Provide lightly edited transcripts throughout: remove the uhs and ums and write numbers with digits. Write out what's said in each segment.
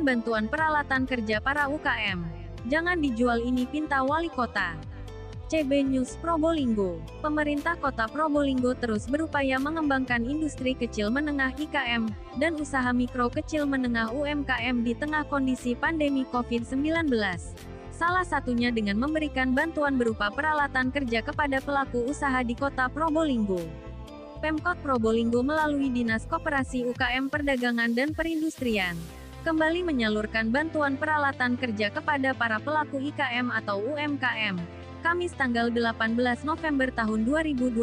bantuan peralatan kerja para UKM. Jangan dijual, ini pinta Wali Kota. CB News Probolinggo. Pemerintah Kota Probolinggo terus berupaya mengembangkan industri kecil menengah IKM, dan usaha mikro kecil menengah UMKM di tengah kondisi pandemi COVID-19. Salah satunya dengan memberikan bantuan berupa peralatan kerja kepada pelaku usaha di Kota Probolinggo. Pemkot Probolinggo melalui Dinas Koperasi UKM Perdagangan dan Perindustrian kembali menyalurkan bantuan peralatan kerja kepada para pelaku IKM atau UMKM. Kamis tanggal 18 November tahun 2021.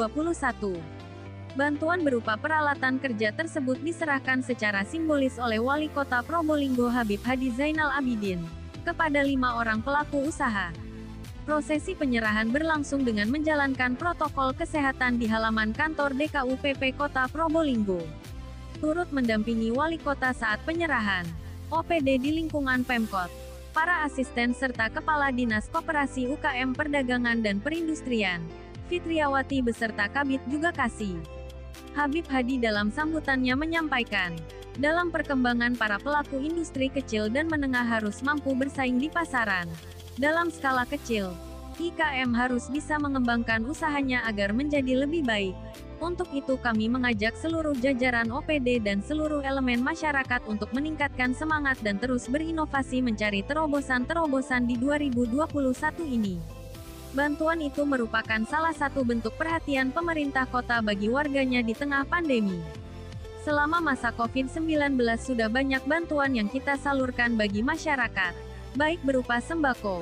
Bantuan berupa peralatan kerja tersebut diserahkan secara simbolis oleh Wali Kota Probolinggo Habib Hadi Zainal Abidin kepada 5 orang pelaku usaha. Prosesi penyerahan berlangsung dengan menjalankan protokol kesehatan di halaman kantor DKUPP Kota Probolinggo. Turut mendampingi Wali Kota saat penyerahan OPD di lingkungan Pemkot, para asisten serta Kepala Dinas Koperasi UKM Perdagangan dan Perindustrian, Fitriawati beserta Kabid juga Kasih. Habib Hadi dalam sambutannya menyampaikan, dalam perkembangan para pelaku industri kecil dan menengah harus mampu bersaing di pasaran. Dalam skala kecil, IKM harus bisa mengembangkan usahanya agar menjadi lebih baik. Untuk itu kami mengajak seluruh jajaran OPD dan seluruh elemen masyarakat untuk meningkatkan semangat dan terus berinovasi mencari terobosan-terobosan di 2021 ini. Bantuan itu merupakan salah satu bentuk perhatian pemerintah kota bagi warganya di tengah pandemi. Selama masa COVID-19 sudah banyak bantuan yang kita salurkan bagi masyarakat, baik berupa sembako,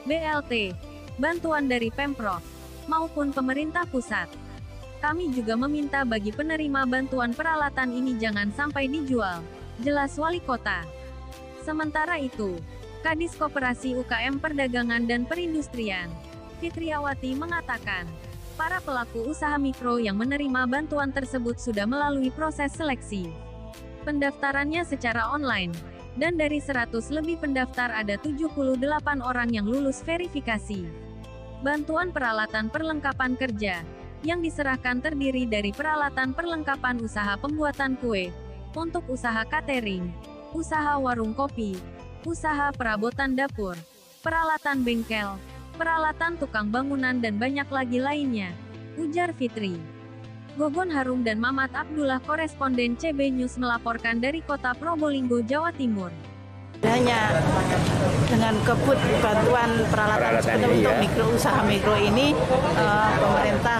BLT, bantuan dari Pemprov, maupun pemerintah pusat. Kami juga meminta bagi penerima bantuan peralatan ini jangan sampai dijual, jelas Wali Kota. Sementara itu, Kadis Koperasi UKM Perdagangan dan Perindustrian, Fitriawati mengatakan, para pelaku usaha mikro yang menerima bantuan tersebut sudah melalui proses seleksi. Pendaftarannya secara online, dan dari 100 lebih pendaftar ada 78 orang yang lulus verifikasi. Bantuan peralatan perlengkapan kerja yang diserahkan terdiri dari peralatan perlengkapan usaha pembuatan kue, untuk usaha catering, usaha warung kopi, usaha perabotan dapur, peralatan bengkel, peralatan tukang bangunan dan banyak lagi lainnya, ujar Fitri. Gogon Harum dan Mamat Abdullah koresponden CB News melaporkan dari Kota Probolinggo, Jawa Timur. Hanya dengan kebut bantuan peralatan seperti untuk mikro usaha mikro ini, pemerintah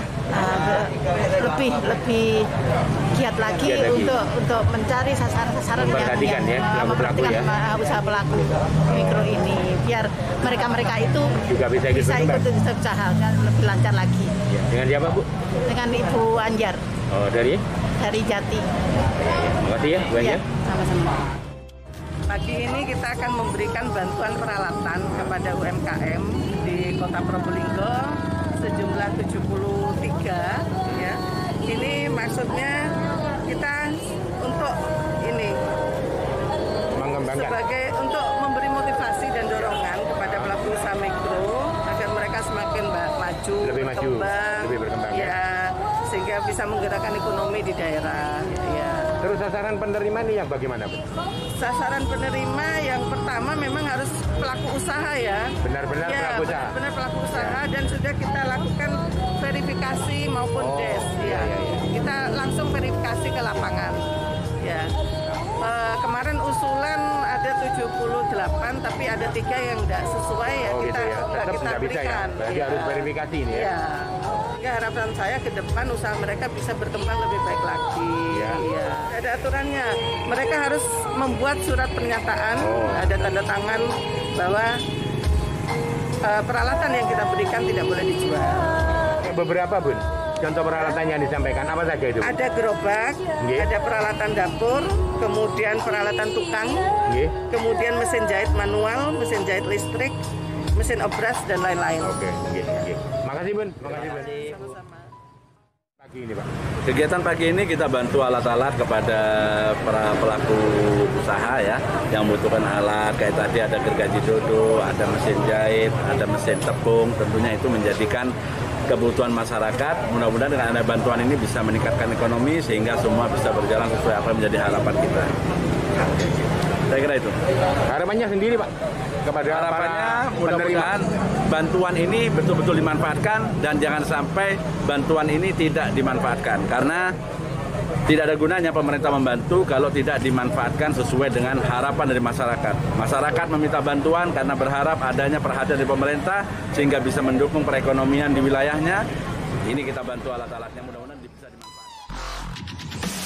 lebih giat lagi untuk mencari sasaran-sasaran yang memperhatikan usaha pelaku mikro ini, biar mereka itu juga bisa ikut usaha lebih lancar lagi. Dengan siapa, Bu? Dengan Ibu Anjar. Oh, dari Jati. Terima kasih ya, Bu Anjar. Sama-sama. Pagi ini kita akan memberikan bantuan peralatan kepada UMKM di Kota Probolinggo sejumlah 73 ya. Ini maksudnya kita untuk ini sebagai untuk memberi motivasi dan dorongan kepada pelaku usaha mikro agar mereka semakin maju, lebih berkembang ya, sehingga bisa menggerakkan ekonomi di daerah ya. Terus sasaran penerima ini yang bagaimana, Bu? Sasaran penerima yang pertama memang harus pelaku usaha ya. Benar-benar ya, pelaku usaha. Benar pelaku usaha dan sudah kita lakukan verifikasi maupun des ya. Kita langsung verifikasi ke lapangan. Ya. Kemarin usulan ada 78 tapi ada 3 yang tidak sesuai ya, kita berikan. Berarti harus verifikasi ini ya. Ya, harapan saya ke depan usaha mereka bisa berkembang lebih baik lagi. Ya. Ada aturannya. Mereka harus membuat surat pernyataan, ada tanda tangan bahwa peralatan yang kita berikan tidak boleh dijual. Beberapa, Bun. Contoh peralatan yang disampaikan apa saja itu? Ada gerobak, ada peralatan dapur, kemudian peralatan tukang, kemudian mesin jahit manual, mesin jahit listrik, mesin obras dan lain-lain. Oke. Makasih, Bun. Sama-sama. Pagi ini, Pak. Kegiatan pagi ini kita bantu alat-alat kepada para pelaku usaha ya, yang membutuhkan alat kayak tadi ada gergaji dodo, ada mesin jahit, ada mesin tepung. Tentunya itu menjadikan kebutuhan masyarakat. Mudah-mudahan dengan ada bantuan ini bisa meningkatkan ekonomi sehingga semua bisa berjalan sesuai apa yang menjadi harapan kita. Saya kira itu. Harapannya sendiri Pak kepada Harapannya para mudah-mudahan bantuan ini betul-betul dimanfaatkan dan jangan sampai bantuan ini tidak dimanfaatkan karena tidak ada gunanya pemerintah membantu kalau tidak dimanfaatkan sesuai dengan harapan dari masyarakat. Masyarakat meminta bantuan karena berharap adanya perhatian dari pemerintah sehingga bisa mendukung perekonomian di wilayahnya. Ini kita bantu alat-alatnya, mudah-mudahan bisa dimanfaatkan.